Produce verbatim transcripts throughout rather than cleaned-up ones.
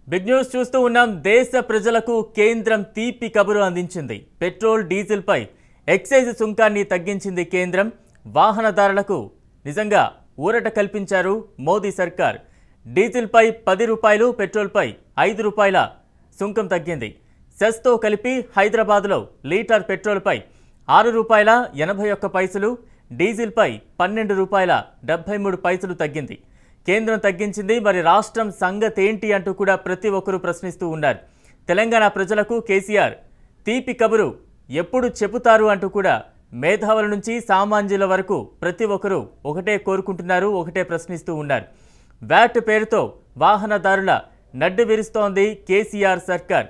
Big news చూస్తూ ఉన్నాం. దేశ ప్రజలకు కేంద్రం తీపి కబురు అందించింది. పెట్రోల్ డీజిల్ పై ఎక్సైజ్ సుంకాన్ని తగ్గించింది కేంద్రం. వాహనదారులకు నిజంగా ఊరట కల్పించారు మోదీ సర్కార్. డీజిల్ పై పది రూపాయలు, పెట్రోల్ పై ఐదు రూపాయల సుంకం తగ్గింది. సెస్తో కలిపి హైదరాబాద్లో లీటర్ పెట్రోల్ పై ఆరు రూపాయల ఎనభై ఒక్క పైసలు, డీజిల్ పై పన్నెండు రూపాయల డెబ్బై మూడు పైసలు తగ్గింది. కేంద్రం తగ్గించింది, మరి రాష్ట్రం సంగతి ఏంటి అంటూ కూడా ప్రతి ఒక్కరూ ప్రశ్నిస్తూ ఉన్నారు. తెలంగాణ ప్రజలకు కేసీఆర్ తీపి కబురు ఎప్పుడు చెబుతారు అంటూ కూడా మేధావుల నుంచి సామాన్యుల వరకు ప్రతి ఒక్కరూ ఒకటే కోరుకుంటున్నారు, ఒకటే ప్రశ్నిస్తూ ఉన్నారు. వ్యాట్ పేరుతో వాహనదారుల నడ్డు విరుస్తోంది కేసీఆర్ సర్కార్.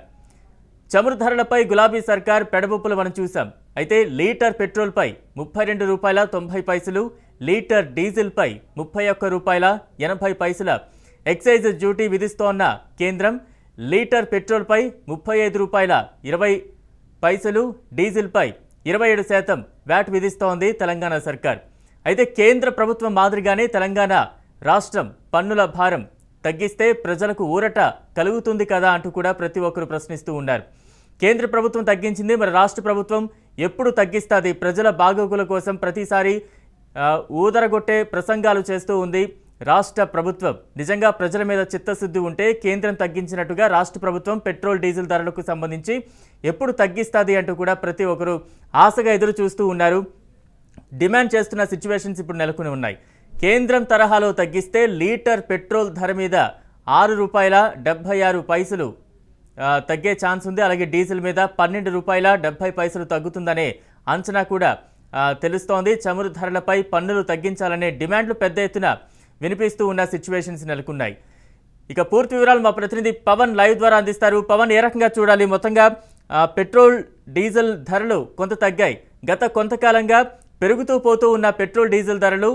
చమురు ధరలపై గులాబీ సర్కార్ పెడబొప్పులు మనం చూసాం. అయితే లీటర్ పెట్రోల్పై ముప్పై రెండు రూపాయల తొంభై పైసలు, లీటర్ డీజిల్పై ముప్పై ఒక్క రూపాయల ఎనభై పైసల ఎక్సైజ్ డ్యూటీ విధిస్తోన్న కేంద్రం లీటర్ పెట్రోల్పై ముప్పై ఐదు రూపాయల ఇరవై పైసలు, డీజిల్పై ఇరవై ఏడు శాతం వ్యాట్ విధిస్తోంది తెలంగాణ సర్కార్. అయితే కేంద్ర ప్రభుత్వం మాదిరిగానే తెలంగాణ రాష్ట్రం పన్నుల భారం తగ్గిస్తే ప్రజలకు ఊరట కలుగుతుంది కదా అంటూ కూడా ప్రతి ఒక్కరు ప్రశ్నిస్తూ ఉన్నారు. కేంద్ర ప్రభుత్వం తగ్గించింది, మరి రాష్ట్ర ప్రభుత్వం ఎప్పుడు తగ్గిస్తుంది? ప్రజల బాగోగుల కోసం ప్రతిసారి ఊదరగొట్టే ప్రసంగాలు చేస్తూ ఉంది రాష్ట్ర ప్రభుత్వం. నిజంగా ప్రజల మీద చిత్తశుద్ధి ఉంటే కేంద్రం తగ్గించినట్టుగా రాష్ట్ర ప్రభుత్వం పెట్రోల్ డీజిల్ ధరలకు సంబంధించి ఎప్పుడు తగ్గిస్తుంది అంటూ కూడా ప్రతి ఒక్కరు ఆశగా ఎదురు చూస్తూ ఉన్నారు. డిమాండ్ చేస్తున్న సిచ్యువేషన్స్ ఇప్పుడు నెలకొని ఉన్నాయి. కేంద్రం తరహాలో తగ్గిస్తే లీటర్ పెట్రోల్ ధర మీద ఆరు రూపాయల డెబ్బై ఆరు పైసలు తగ్గే ఛాన్స్ ఉంది. అలాగే డీజిల్ మీద పన్నెండు రూపాయల డెబ్బై పైసలు తగ్గుతుందనే అంచనా కూడా తెలుస్తోంది. చమురు ధరలపై పన్నులు తగ్గించాలనే డిమాండ్లు పెద్ద ఎత్తున వినిపిస్తూ ఉన్న సిచ్యువేషన్స్ నెలకొన్నాయి. ఇక పూర్తి వివరాలు మా ప్రతినిధి పవన్ లైవ్ ద్వారా అందిస్తారు. పవన్, ఏ రకంగా చూడాలి? మొత్తంగా పెట్రోల్ డీజిల్ ధరలు కొంత తగ్గాయి. గత కొంతకాలంగా పెరుగుతూ పోతూ ఉన్న పెట్రోల్ డీజిల్ ధరలు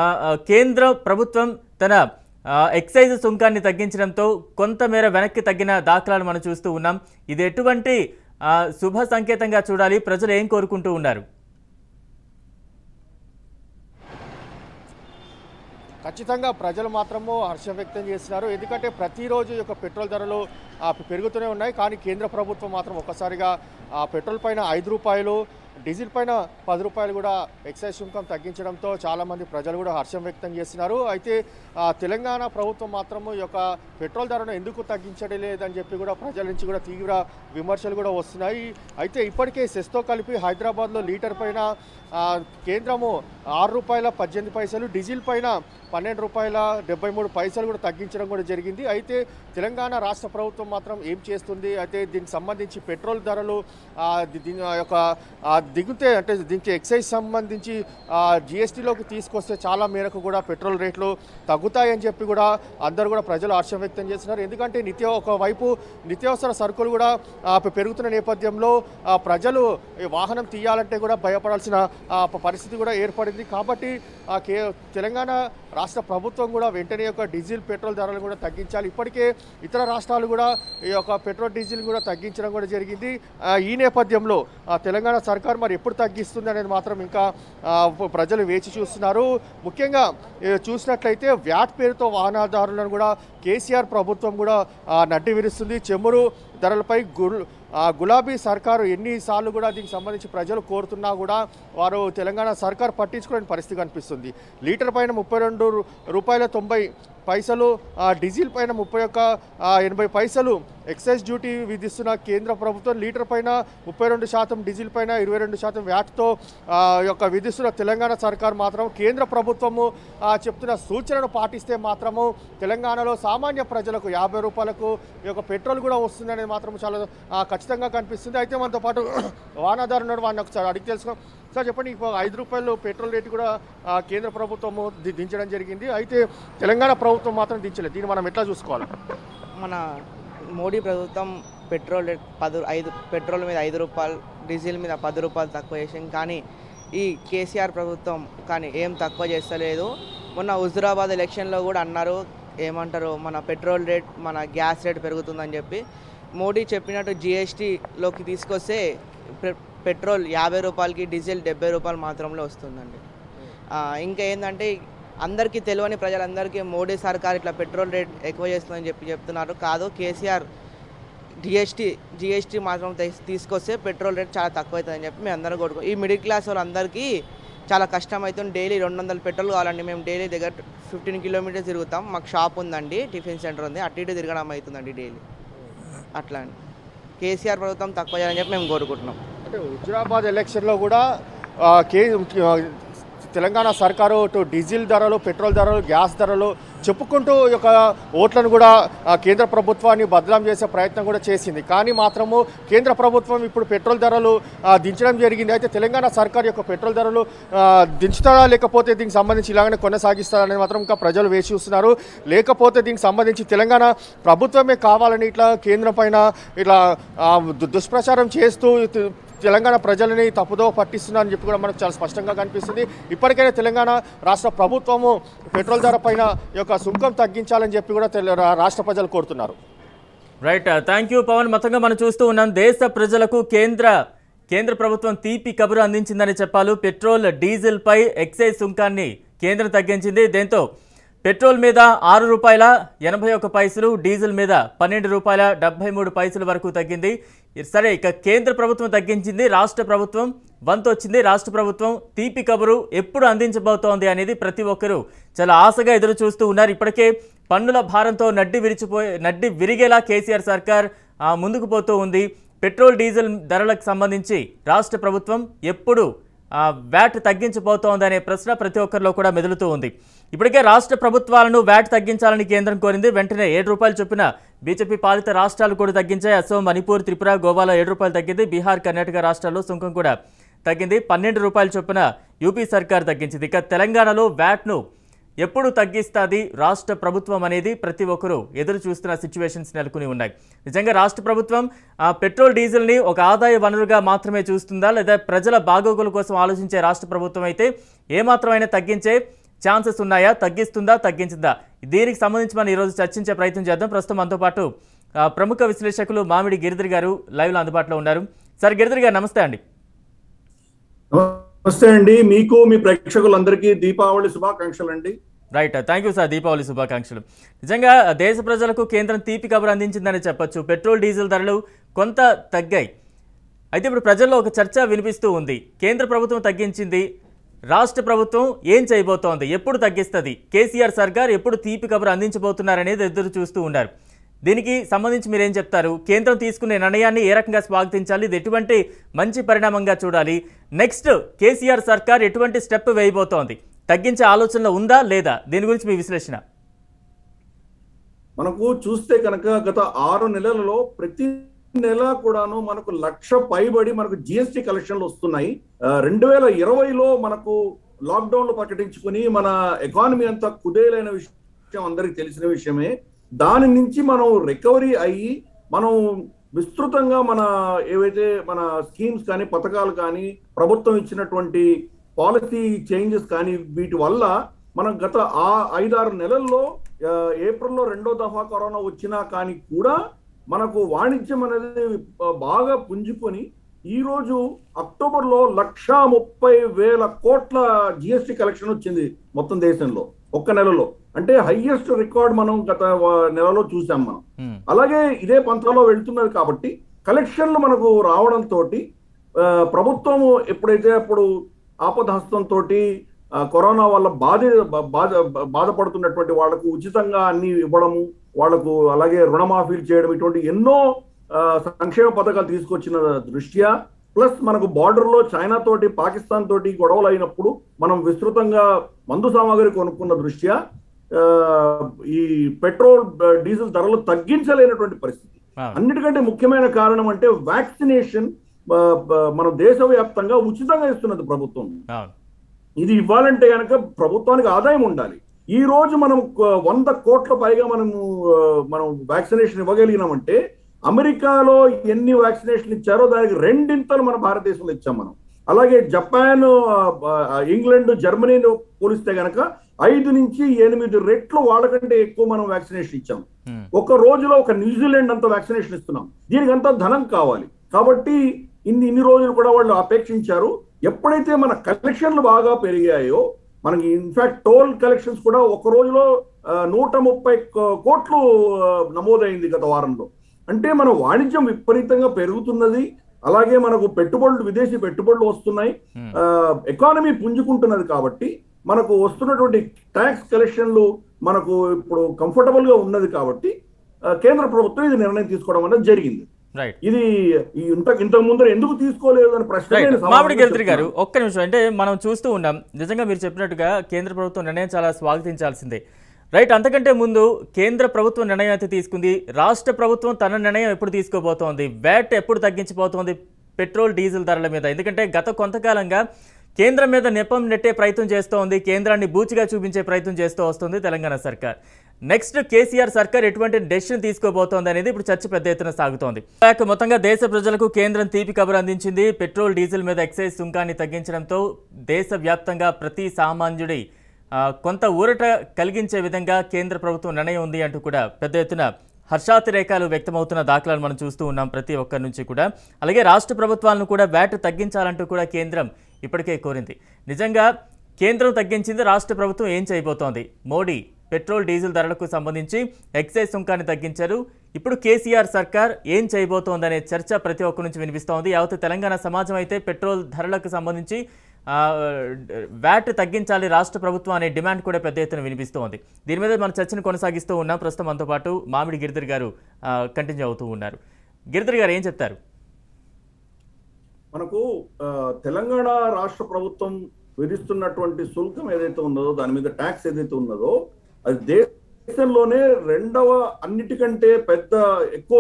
కేంద్ర ప్రభుత్వం తన ఎక్సైజ్ సుంకాన్ని తగ్గించడంతో కొంతమేర వెనక్కి తగ్గిన దాఖలాలు మనం చూస్తూ ఉన్నాం. ఇది ఎటువంటి శుభ సంకేతంగా చూడాలి? ప్రజలు ఏం కోరుకుంటూ ఉన్నారు? ఖచ్చితంగా ప్రజలు మాత్రము హర్షం వ్యక్తం చేస్తున్నారు. ఎందుకంటే ప్రతిరోజు యొక్క పెట్రోల్ ధరలు పెరుగుతూనే ఉన్నాయి. కానీ కేంద్ర ప్రభుత్వం మాత్రం ఒక్కసారిగా పెట్రోల్ పైన ఐదు రూపాయలు, డీజిల్ పైన పది రూపాయలు కూడా ఎక్సైజ్ సుంకం తగ్గించడంతో చాలామంది ప్రజలు కూడా హర్షం వ్యక్తం చేస్తున్నారు. అయితే తెలంగాణ ప్రభుత్వం మాత్రము ఈ యొక్క పెట్రోల్ ధరను ఎందుకు తగ్గించడం లేదని చెప్పి కూడా ప్రజల నుంచి కూడా తీవ్ర విమర్శలు కూడా వస్తున్నాయి. అయితే ఇప్పటికే సెస్తో కలిపి హైదరాబాద్లో లీటర్ పైన కేంద్రము ఆరు రూపాయల పద్దెనిమిది పైసలు, డీజిల్ పైన పన్నెండు రూపాయల డెబ్బై మూడు పైసలు కూడా తగ్గించడం కూడా జరిగింది. అయితే తెలంగాణ రాష్ట్ర ప్రభుత్వం మాత్రం ఏం చేస్తుంది? అయితే దీనికి సంబంధించి పెట్రోల్ ధరలు దీని యొక్క దిగుతే అంటే దీనికి ఎక్సైజ్ సంబంధించి జిఎస్టీలోకి తీసుకొస్తే చాలా మేరకు కూడా పెట్రోల్ రేట్లు తగ్గుతాయని చెప్పి కూడా అందరూ కూడా ప్రజలు హర్షం వ్యక్తం చేస్తున్నారు. ఎందుకంటే నిత్య ఒకవైపు నిత్యావసర సరుకులు కూడా పెరుగుతున్న నేపథ్యంలో ప్రజలు వాహనం తీయాలంటే కూడా భయపడాల్సిన పరిస్థితి కూడా ఏర్పడింది. కాబట్టి తెలంగాణ రాష్ట్ర ప్రభుత్వం కూడా వెంటనే యొక్క డీజిల్ పెట్రోల్ ధరలు కూడా తగ్గించాలి. ఇప్పటికే ఇతర రాష్ట్రాలు కూడా ఈ యొక్క పెట్రోల్ డీజిల్ కూడా తగ్గించడం కూడా జరిగింది. ఈ నేపథ్యంలో తెలంగాణ సర్కార్ మరి ఎప్పుడు తగ్గిస్తుంది అనేది మాత్రం ఇంకా ప్రజలు వేచి చూస్తున్నారు. ముఖ్యంగా చూసినట్లయితే వ్యాట్ పేరుతో వాహనదారులను కూడా కేసీఆర్ ప్రభుత్వం కూడా నడ్డి విరుస్తుంది. చమురు ధరలపై గుల్ గులాబీ సర్కారు ఎన్నిసార్లు కూడా దీనికి సంబంధించి ప్రజలు కోరుతున్నా కూడా వారు తెలంగాణ సర్కార్ పట్టించుకోలేని పరిస్థితి కనిపిస్తుంది. లీటర్ పైన ముప్పై రెండు రూపాయల తొంభై పైసలు, డీజిల్ పైన ముప్పై ఒక్క ఎనభై పైసలు ఎక్సైజ్ డ్యూటీ విధిస్తున్న కేంద్ర ప్రభుత్వం లీటర్ పైన ముప్పై రెండు శాతం, డీజిల్ పైన ఇరవై రెండు శాతం వ్యాట్తో యొక్క విధిస్తున్న తెలంగాణ సర్కార్ మాత్రం కేంద్ర ప్రభుత్వము చెప్తున్న సూచనను పాటిస్తే మాత్రము తెలంగాణలో సామాన్య ప్రజలకు యాభై రూపాయలకు ఈ యొక్క పెట్రోల్ కూడా వస్తుందనేది మాత్రం చాలా ఖచ్చితంగా కనిపిస్తుంది. అయితే మనతో పాటు వాహనదారు ఉన్నాడు, వాడిని ఒకసారి అడిగి తెలుసుకున్నాం. సార్ చెప్పండి, ఇప్పుడు ఐదు రూపాయలు పెట్రోల్ రేటు కూడా కేంద్ర ప్రభుత్వము దించడం జరిగింది. అయితే తెలంగాణ ప్రభుత్వం మాత్రం దించలేదు. దీన్ని మనం ఎట్లా చూసుకోవాలి? మన మోడీ ప్రభుత్వం పెట్రోల్ రేట్ పది ఐదు పెట్రోల్ మీద ఐదు రూపాయలు, డీజిల్ మీద పది రూపాయలు తక్కువ చేసింది. కానీ ఈ కేసీఆర్ ప్రభుత్వం కానీ ఏం తక్కువ చేస్తలేదు. మొన్న హుజురాబాద్ ఎలక్షన్లో కూడా అన్నారు, ఏమంటారు, మన పెట్రోల్ రేట్ మన గ్యాస్ రేట్ పెరుగుతుందని చెప్పి. మోడీ చెప్పినట్టు జిఎస్టీలోకి తీసుకొస్తే పెట్రోల్ యాభై రూపాయలకి, డీజిల్ డెబ్బై రూపాయలు మాత్రమే వస్తుందండి. ఇంకా ఏంటంటే అందరికీ తెలియని ప్రజలందరికీ మోడీ సర్కార్ ఇట్లా పెట్రోల్ రేట్ ఎక్కువ చేస్తుందని చెప్పి చెప్తున్నారు. కాదు, కేసీఆర్ జిఎస్టీ జిఎస్టీ మాత్రం తీసుకొస్తే పెట్రోల్ రేట్ చాలా తక్కువ అవుతుందని చెప్పి మేము అందరం కొడుకు ఈ మిడిల్ క్లాస్ వాళ్ళందరికీ చాలా కష్టం అవుతుంది. డైలీ రెండు వందల పెట్రోల్ కావాలండి. మేము డైలీ దగ్గర ఫిఫ్టీన్ కిలోమీటర్స్ తిరుగుతాం. మాకు షాప్ ఉందండి, టిఫిన్ సెంటర్ ఉంది, అటు ఇటు తిరగడం అవుతుందండి డైలీ. అట్లా అండి కేసీఆర్ ప్రభుత్వం తక్కువ చేయాలని చెప్పి మేము కోరుకుంటున్నాం. అంటే హుజురాబాద్ ఎలక్షన్లో కూడా కే తెలంగాణ సర్కారు ఇటు డీజిల్ ధరలు, పెట్రోల్ ధరలు, గ్యాస్ ధరలు చెప్పుకుంటూ యొక్క ఓట్లను కూడా కేంద్ర ప్రభుత్వాన్ని బదలాం చేసే ప్రయత్నం కూడా చేసింది. కానీ మాత్రము కేంద్ర ప్రభుత్వం ఇప్పుడు పెట్రోల్ ధరలు దించడం జరిగింది. అయితే తెలంగాణ సర్కార్ యొక్క పెట్రోల్ ధరలు దించుతారా లేకపోతే దీనికి సంబంధించి ఇలాగనే కొనసాగిస్తారనేది మాత్రం ఇంకా ప్రజలు వేచి చూస్తున్నారు. లేకపోతే దీనికి సంబంధించి తెలంగాణ ప్రభుత్వమే కావాలని ఇట్లా కేంద్రం పైన ఇట్లా దుష్ప్రచారం చేస్తూ తెలంగాణ ప్రజలని తప్పుదో పట్టిస్తున్నారని చెప్పి కూడా మనకు చాలా స్పష్టంగా కనిపిస్తుంది. ఇప్పటికైనా తెలంగాణ రాష్ట్ర ప్రభుత్వము పెట్రోల్ ధర పైన యొక్క సుంకం తగ్గించాలని చెప్పి కూడా రాష్ట్ర ప్రజలు కోరుతున్నారు. Right, thank you Pawan. మొత్తంగా మనం చూస్తూ ఉన్నాం, దేశ ప్రజలకు కేంద్ర కేంద్ర ప్రభుత్వం తీపి కబురు అందించిందని చెప్పాలి. పెట్రోల్, డీజిల్ పై ఎక్సైజ్ సుంకాన్ని కేంద్రం తగ్గించింది. దీంతో పెట్రోల్ మీద ఆరు రూపాయల ఎనభై ఒక్క పైసలు, డీజిల్ మీద పన్నెండు రూపాయల డెబ్బై మూడు పైసల వరకు తగ్గింది. సరే, ఇక కేంద్ర ప్రభుత్వం తగ్గించింది, రాష్ట్ర ప్రభుత్వం వంతు వచ్చింది. రాష్ట్ర ప్రభుత్వం తీపి కబురు ఎప్పుడు అందించబోతోంది అనేది ప్రతి ఒక్కరూ చాలా ఆశగా ఎదురు చూస్తూ ఉన్నారు. ఇప్పటికే పన్నుల భారంతో నడ్డి విరిచిపోయి నడ్డి విరిగేలా కేసీఆర్ సర్కార్ ముందుకు పోతూ ఉంది. పెట్రోల్, డీజిల్ ధరలకు సంబంధించి రాష్ట్ర ప్రభుత్వం ఎప్పుడు వ్యాట్ తగ్గించబోతోందనే ప్రశ్న ప్రతి ఒక్కరిలో కూడా మెదులుతూ ఉంది. ఇప్పటికే రాష్ట్ర ప్రభుత్వాలను వ్యాట్ తగ్గించాలని కేంద్రం కోరింది. వెంటనే ఏడు రూపాయలు చొప్పున బీజేపీ పాలిత రాష్ట్రాలు కూడా తగ్గించాయి. అసోం, మణిపూర్, త్రిపుర, గోవాలో ఏడు రూపాయలు తగ్గింది. బీహార్, కర్ణాటక రాష్ట్రాల్లో సుంకం కూడా తగ్గింది. పన్నెండు రూపాయల చొప్పున యూపీ సర్కార్ తగ్గించింది. ఇక తెలంగాణలో వ్యాట్ను ఎప్పుడు తగ్గిస్తుంది రాష్ట్ర ప్రభుత్వం అనేది ప్రతి ఒక్కరూ ఎదురు చూస్తున్న సిచ్యువేషన్స్ నెలకొని ఉన్నాయి. నిజంగా రాష్ట్ర ప్రభుత్వం పెట్రోల్, డీజిల్ని ఒక ఆదాయ వనరుగా మాత్రమే చూస్తుందా, లేదా ప్రజల బాగోగుల కోసం ఆలోచించే రాష్ట్ర ప్రభుత్వం అయితే ఏమాత్రమైనా తగ్గించే ఛాన్సెస్ ఉన్నాయా, తగ్గిస్తుందా, తగ్గించిందా? దీనికి సంబంధించి మనం ఈరోజు చర్చించే ప్రయత్నం చేద్దాం. ప్రస్తుతం మనతో పాటు ప్రముఖ విశ్లేషకులు మామిడి గిరిధర్ గారు లైవ్లో అందుబాటులో ఉన్నారు. సార్ గిరిధర్ గారు, నమస్తే అండి. నమస్తే అండి, మీకు మీ ప్రేక్షకులందరికీ దీపావళి శుభాకాంక్షలు అండి. Right, thank you sir, Deepavali శుభాకాంక్షలు. నిజంగా దేశ ప్రజలకు కేంద్రం తీపి కబురు అందించిందని చెప్పొచ్చు. పెట్రోల్, డీజిల్ ధరలు కొంత తగ్గాయి. అయితే ఇప్పుడు ప్రజల్లో ఒక చర్చ వినిపిస్తూ ఉంది. కేంద్ర ప్రభుత్వం తగ్గించింది, రాష్ట్ర ప్రభుత్వం ఏం చేయబోతోంది, ఎప్పుడు తగ్గిస్తుంది, కేసీఆర్ సర్కార్ ఎప్పుడు తీపి కబురు అందించబోతున్నారనేది ఎదురు చూస్తూ ఉన్నారు. దీనికి సంబంధించి మీరేం చెప్తారు? కేంద్రం తీసుకునే నిర్ణయాన్ని ఏ రకంగా స్వాగతించాలి, ఇది ఎటువంటి మంచి పరిణామంగా చూడాలి? నెక్స్ట్ కేసీఆర్ సర్కార్ ఎటువంటి స్టెప్ వేయబోతోంది, తగ్గించే ఆలోచనలో ఉందా లేదా? దీని గురించి మీ విశ్లేషణ. మనకు చూస్తే కనుక గత ఆరు నెలలలో ప్రతి నెల కూడాను మనకు లక్ష పైబడి మనకు జిఎస్టీ కలెక్షన్లు వస్తున్నాయి. రెండు వేల ఇరవైలో మనకు లాక్డౌన్లు ప్రకటించుకుని మన ఎకానమీ అంతా కుదేలైన విషయం అందరికి తెలిసిన విషయమే. దాని నుంచి మనం రికవరీ అయ్యి మనం విస్తృతంగా మన ఏవైతే మన స్కీమ్స్ కానీ, పథకాలు కానీ, ప్రభుత్వం ఇచ్చినటువంటి పాలసీ చేంజెస్ కానీ, వీటి వల్ల మనం గత ఆ ఐదారు నెలల్లో ఏప్రిల్లో రెండో దఫా కరోనా వచ్చినా కానీ కూడా మనకు వాణిజ్యం అనేది బాగా పుంజుకొని ఈరోజు అక్టోబర్లో లక్షా ముప్పై వేల కోట్ల జిఎస్టీ కలెక్షన్ వచ్చింది మొత్తం దేశంలో ఒక్క నెలలో. అంటే హైయెస్ట్ రికార్డ్ మనం గత నెలలో చూసాం మనం. అలాగే ఇదే పంతాలో వెళ్తున్నది కాబట్టి కలెక్షన్లు మనకు రావడంతో ప్రభుత్వం ఎప్పుడైతే అప్పుడు ఆపదహస్తంతో కరోనా వల్ల బాధ బాధ బాధపడుతున్నటువంటి వాళ్లకు ఉచితంగా అన్ని ఇవ్వడము, వాళ్లకు అలాగే రుణమాఫీలు చేయడం, ఇటువంటి ఎన్నో సంక్షేమ పథకాలు తీసుకొచ్చిన దృష్ట్యా, ప్లస్ మనకు బార్డర్ లో చైనా తోటి, పాకిస్తాన్ తోటి గొడవలు అయినప్పుడు మనం విస్తృతంగా మందు సామాగ్రి కొనుక్కున్న దృష్ట్యా ఈ పెట్రోల్, డీజిల్ ధరలు తగ్గించలేనటువంటి పరిస్థితి. అన్నిటికంటే ముఖ్యమైన కారణం అంటే వ్యాక్సినేషన్ మన దేశవ్యాప్తంగా ఉచితంగా ఇస్తున్నది ప్రభుత్వం. ఇది ఇవ్వాలంటే కనుక ప్రభుత్వానికి ఆదాయం ఉండాలి. ఈ రోజు మనం వంద కోట్ల పైగా మనము మనం వ్యాక్సినేషన్ ఇవ్వగలిగినామంటే అమెరికాలో ఎన్ని వ్యాక్సినేషన్ ఇచ్చారో దానికి రెండింతలు మన భారతదేశంలో ఇచ్చాం మనం. అలాగే జపాన్, ఇంగ్లాండ్, జర్మనీని పోలిస్తే కనుక ఐదు నుంచి ఎనిమిది రెట్లు వాళ్ళకంటే ఎక్కువ మనం వ్యాక్సినేషన్ ఇచ్చాం. ఒక రోజులో ఒక న్యూజిలాండ్ అంత వ్యాక్సినేషన్ ఇస్తున్నాం. దీనికి అంతా ధనం కావాలి కాబట్టి ఇన్ని ఇన్ని రోజులు కూడా వాళ్ళు అపేక్షించారు. ఎప్పుడైతే మన కలెక్షన్లు బాగా పెరిగాయో మనకి ఇన్ఫాక్ట్ టోల్ కలెక్షన్స్ కూడా ఒక రోజులో నూట ముప్పై కోట్లు నమోదైంది గత వారంలో. అంటే మన వాణిజ్యం విపరీతంగా పెరుగుతున్నది, అలాగే మనకు పెట్టుబడులు విదేశీ పెట్టుబడులు వస్తున్నాయి, ఎకానమీ పుంజుకుంటున్నది. కాబట్టి మనకు వస్తున్నటువంటి ట్యాక్స్ కలెక్షన్లు మనకు ఇప్పుడు కంఫర్టబుల్ గా ఉన్నది. కాబట్టి కేంద్ర ప్రభుత్వం ఇది నిర్ణయం తీసుకోవడం అనేది జరిగింది. ఇది ఇంత ఇంతకు ముందర ఎందుకు తీసుకోలేదు అని ప్రశ్న. మామిడి గిరిధర్ గారు ఒక్క నిమిషం, అంటే మనం చూస్తూ ఉన్నాం, నిజంగా మీరు చెప్పినట్టుగా కేంద్ర ప్రభుత్వం నిర్ణయం చాలా స్వాగతించాల్సిందే. రైట్, అంతకంటే ముందు కేంద్ర ప్రభుత్వం నిర్ణయం అయితే తీసుకుంది, రాష్ట్ర ప్రభుత్వం తన నిర్ణయం ఎప్పుడు తీసుకోబోతోంది, వ్యాట్ ఎప్పుడు తగ్గించబోతోంది పెట్రోల్ డీజిల్ ధరల మీద? ఎందుకంటే గత కొంతకాలంగా కేంద్రం మీద నెపం నెట్టే ప్రయత్నం చేస్తోంది, కేంద్రాన్ని బూచిగా చూపించే ప్రయత్నం చేస్తూ వస్తుంది తెలంగాణ సర్కార్. నెక్స్ట్ కేసీఆర్ సర్కార్ ఎటువంటి డెసిషన్ తీసుకోబోతోంది అనేది ఇప్పుడు చర్చ పెద్ద ఎత్తున సాగుతోంది. మొత్తంగా దేశ ప్రజలకు కేంద్రం తీపి కబురు అందించింది. పెట్రోల్ డీజిల్ మీద ఎక్సైజ్ సుంకాన్ని తగ్గించడంతో దేశవ్యాప్తంగా ప్రతి సామాన్యుడి కొంత ఊరట కలిగించే విధంగా కేంద్ర ప్రభుత్వం నిర్ణయం ఉంది అంటూ కూడా పెద్ద ఎత్తున హర్షాతిరేకాలు వ్యక్తమవుతున్న దాఖలాలు మనం చూస్తూ ఉన్నాం ప్రతి ఒక్కరి నుంచి కూడా. అలాగే రాష్ట్ర ప్రభుత్వాలను కూడా వ్యాట్ తగ్గించాలంటూ కూడా కేంద్రం ఇప్పటికే కోరింది. నిజంగా కేంద్రం తగ్గించింది, రాష్ట్ర ప్రభుత్వం ఏం చేయబోతోంది? మోడీ పెట్రోల్ డీజిల్ ధరలకు సంబంధించి ఎక్సైజ్ సుంకాన్ని తగ్గించారు, ఇప్పుడు కేసీఆర్ సర్కార్ ఏం చేయబోతోందనే చర్చ ప్రతి ఒక్కరి నుంచి వినిపిస్తోంది. యావత్ తెలంగాణ సమాజం అయితే పెట్రోల్ ధరలకు సంబంధించి వ్యాట్ తగ్గించాలి రాష్ట్ర ప్రభుత్వం అనే డిమాండ్ కూడా పెద్ద ఎత్తున వినిపిస్తోంది. దీని మీద మన చర్చను కొనసాగిస్తూ ఉన్నాం. ప్రస్తుతం మనతో పాటు మామిడి గిరిధర్ గారు కంటిన్యూ అవుతూ ఉన్నారు. గిరిధర్ గారు ఏం చెప్తారు? మనకు తెలంగాణ రాష్ట్ర ప్రభుత్వం విధిస్తున్నటువంటి శుల్కం ఏదైతే ఉన్నదో, దాని మీద ట్యాక్స్ ఏదైతే ఉన్నదో, అది దేశంలోనే రెండవ అన్నిటికంటే పెద్ద ఎక్కువ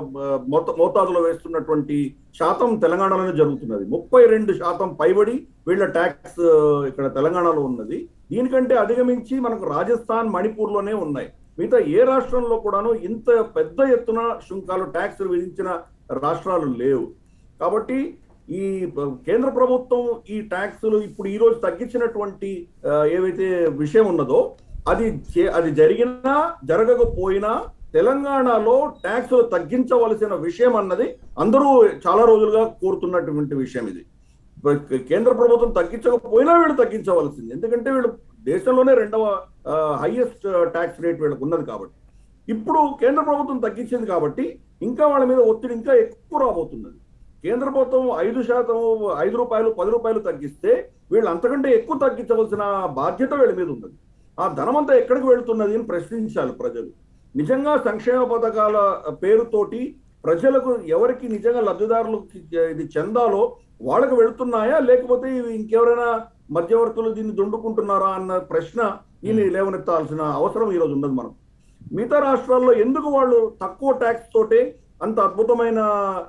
మోతాదులో వేస్తున్నటువంటి శాతం తెలంగాణలోనే జరుగుతున్నది. ముప్పై రెండు శాతం పైబడి వీళ్ళ ట్యాక్స్ ఇక్కడ తెలంగాణలో ఉన్నది. దీనికంటే అధిగమించి మనకు రాజస్థాన్, మణిపూర్ లోనే ఉన్నాయి. మిగతా ఏ రాష్ట్రంలో కూడాను ఇంత పెద్ద ఎత్తున సుంకాలు ట్యాక్స్ విధించిన రాష్ట్రాలు లేవు. కాబట్టి ఈ కేంద్ర ప్రభుత్వం ఈ ట్యాక్సులు ఇప్పుడు ఈ రోజు తగ్గించినటువంటి ఏవైతే విషయం ఉన్నదో, అది అది జరిగినా జరగకపోయినా తెలంగాణలో ట్యాక్సులు తగ్గించవలసిన విషయం అన్నది అందరూ చాలా రోజులుగా కోరుతున్నటువంటి విషయం. ఇది కేంద్ర ప్రభుత్వం తగ్గించకపోయినా వీళ్ళు తగ్గించవలసింది, ఎందుకంటే వీళ్ళు దేశంలోనే రెండవ హైయెస్ట్ ట్యాక్స్ రేట్ వీళ్ళకు ఉన్నది. కాబట్టి ఇప్పుడు కేంద్ర ప్రభుత్వం తగ్గించింది కాబట్టి ఇంకా వాళ్ళ మీద ఒత్తిడి ఇంకా ఎక్కువ రాబోతున్నది. కేంద్ర ప్రభుత్వం ఐదు శాతం ఐదు రూపాయలు పది రూపాయలు తగ్గిస్తే వీళ్ళు అంతకంటే ఎక్కువ తగ్గించవలసిన బాధ్యత వీళ్ళ మీద ఉన్నది. ఆ ధనమంతా ఎక్కడికి వెళ్తున్నది అని ప్రశ్నించాలి ప్రజలు. నిజంగా సంక్షేమ పథకాల పేరుతోటి ప్రజలకు ఎవరికి నిజంగా లబ్ధిదారులకు ఇది చెందాలో వాళ్ళకి వెళుతున్నాయా, లేకపోతే ఇవి ఇంకెవరైనా మధ్యవర్తులు దీన్ని దుండుకుంటున్నారా అన్న ప్రశ్న దీన్ని లేవనెత్తాల్సిన అవసరం ఈరోజు ఉన్నది. మనం మిగతా రాష్ట్రాల్లో ఎందుకు వాళ్ళు తక్కువ ట్యాక్స్ తోటే అంత అద్భుతమైన